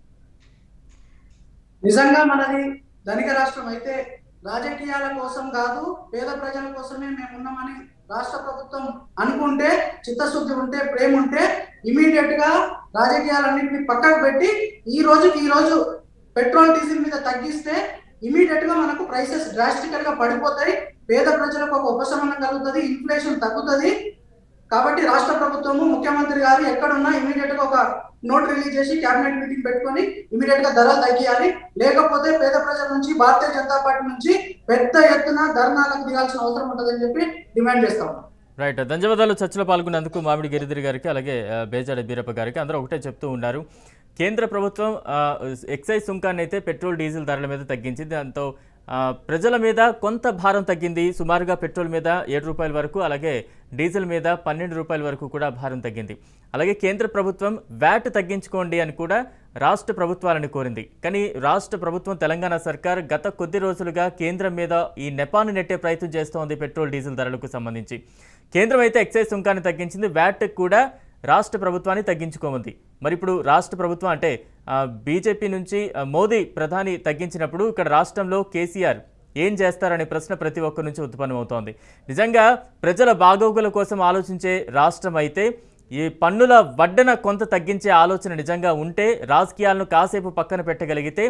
నిజంగా మనది ధనిక రాష్ట్రం అయితే రాజకీయాల కోసం కాదు, పేద ప్రజల కోసమే మేము ఉన్నామని రాష్ట్ర ప్రభుత్వం అనుకుంటే, చిత్తశుద్ధి ఉంటే, ప్రేమ ఉంటే ఇమీడియట్ గా రాజకీయాలన్నింటినీ పక్కకు పెట్టి ఈ రోజుకి ఈ రోజు పెట్రోల్ డీజిల్ మీద తగ్గిస్తే ఇమీడియట్ గా మనకు ప్రైసెస్ డ్రాస్టికల్ గా పడిపోతాయి, పేద ప్రజలకు ఒక ఉపశమనం కలుగుతుంది, ఇన్ఫ్లేషన్ తగ్గుతుంది. కాబట్టి రాష్ట్ర ప్రభుత్వము ముఖ్యమంత్రి గారు ఎక్కడున్నా ఇమీడియట్ గా ఒక నోట్ రిలీజ్ చేసి క్యాబినెట్ మీటింగ్ పెట్టుకొని ఇమీడియట్ గా ధరలు తగ్గియాలి. లేకపోతే పేద ప్రజల నుంచి భారతీయ జనతా పార్టీ నుంచి పెద్ద ఎత్తున ధర్నాలకు దిగాల్సిన అవసరం ఉంటుందని చెప్పి డిమాండ్ చేస్తాం. రైట్, ధన్యవాదాలు. చర్చలో పాల్గొన్నందుకు మామిడి గిరిధర్ గారికి అలాగే బేజాడ బీరప్ప గారికి. అందరూ ఒకటే చెప్తూ ఉన్నారు, కేంద్ర ప్రభుత్వం ఎక్సైజ్ సుంకాన్ని అయితే పెట్రోల్ డీజిల్ ధరల మీద తగ్గించింది. దాంతో ప్రజల మీద కొంత భారం తగ్గింది. సుమారుగా పెట్రోల్ మీద ఏడు రూపాయల వరకు అలాగే డీజిల్ మీద పన్నెండు రూపాయల వరకు కూడా భారం తగ్గింది. అలాగే కేంద్ర ప్రభుత్వం వ్యాట్ తగ్గించుకోండి అని కూడా రాష్ట్ర ప్రభుత్వాలను కోరింది. కానీ రాష్ట్ర ప్రభుత్వం తెలంగాణ సర్కార్ గత కొద్ది రోజులుగా కేంద్రం మీద ఈ నెపాన్ని నెట్టే ప్రయత్నం చేస్తోంది పెట్రోల్ డీజిల్ ధరలకు సంబంధించి. కేంద్రం అయితే ఎక్సైజ్ సుంకాన్ని తగ్గించింది, వ్యాట్ కూడా రాష్ట్ర ప్రభుత్వాన్ని తగ్గించుకోమంది. మరి ఇప్పుడు రాష్ట్ర ప్రభుత్వం అంటే బీజేపీ నుంచి మోదీ ప్రధాని తగ్గించినప్పుడు ఇక్కడ రాష్ట్రంలో కేసీఆర్ ఏం చేస్తారనే ప్రశ్న ప్రతి ఒక్కరి నుంచి ఉత్పన్నమవుతోంది. నిజంగా ప్రజల బాగోగుల కోసం ఆలోచించే రాష్ట్రం అయితే ఈ పన్నుల వడ్డన కొంత తగ్గించే ఆలోచన నిజంగా ఉంటే, రాజకీయాలను కాసేపు పక్కన పెట్టగలిగితే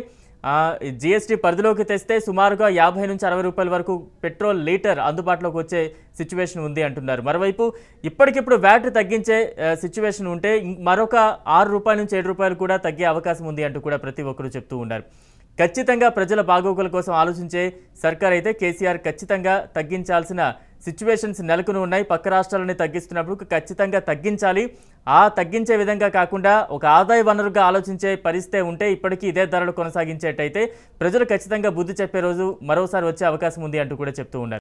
జిఎస్టీ పరిధిలోకి తెస్తే సుమారుగా యాభై నుంచి అరవై రూపాయల వరకు పెట్రోల్ లీటర్ అందుబాటులోకి వచ్చే సిచ్యువేషన్ ఉంది అంటున్నారు. మరోవైపు ఇప్పటికిప్పుడు వ్యాట్ తగ్గించే సిచ్యువేషన్ ఉంటే మరొక ఆరు రూపాయల నుంచి ఏడు రూపాయలు కూడా తగ్గే అవకాశం ఉంది అంటూ కూడా ప్రతి ఒక్కరూ చెప్తూ ఉన్నారు. ఖచ్చితంగా ప్రజల బాగోగుల కోసం ఆలోచించే సర్కార్ అయితే కేసీఆర్ ఖచ్చితంగా తగ్గించాల్సిన సిచ్యువేషన్స్ నెలకొని ఉన్నాయి. పక్క రాష్ట్రాలని తగ్గిస్తున్నప్పుడు ఖచ్చితంగా తగ్గించాలి. ఆ తగ్గించే విధంగా కాకుండా ఒక ఆదాయ వనరుగా ఆలోచించే పరిస్థితి ఉంటే ఇప్పటికీ ఇదే ధరలు కొనసాగించేటైతే ప్రజలు ఖచ్చితంగా బుద్ధి చెప్పే రోజు మరోసారి వచ్చే అవకాశం ఉంది అంటూ కూడా చెప్తూ ఉన్నారు.